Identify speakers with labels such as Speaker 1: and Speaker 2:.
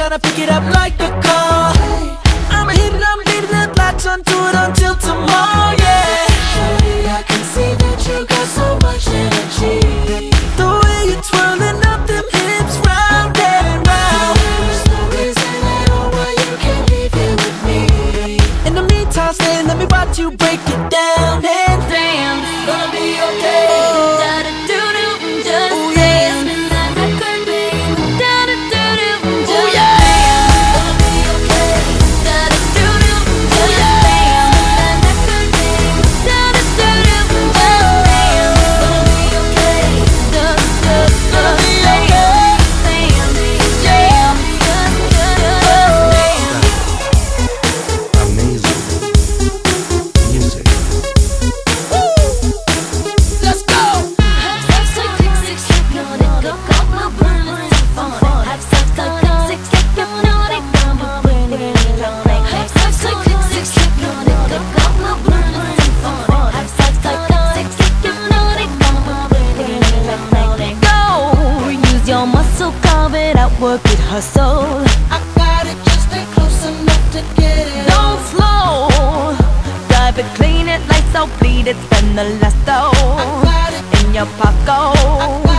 Speaker 1: tryna pick it up like a call. I'ma hit it, I'm leaving the blocks onto it until tomorrow, yeah.
Speaker 2: Shawty, I can see that you got so much energy.
Speaker 1: The way you're twirling up them hips round and round.
Speaker 2: There's no reason at all why you can't leave here with me.
Speaker 1: In the meantime, stay, let me watch you break it down and
Speaker 2: Damn, it's gonna be okay.
Speaker 3: Work it, hustle.
Speaker 2: I got it, just stay close enough to get it.
Speaker 3: Don't slow. Drive it, clean it, lights out, bleed it, spend the last dough
Speaker 2: I got it
Speaker 3: in your pocket.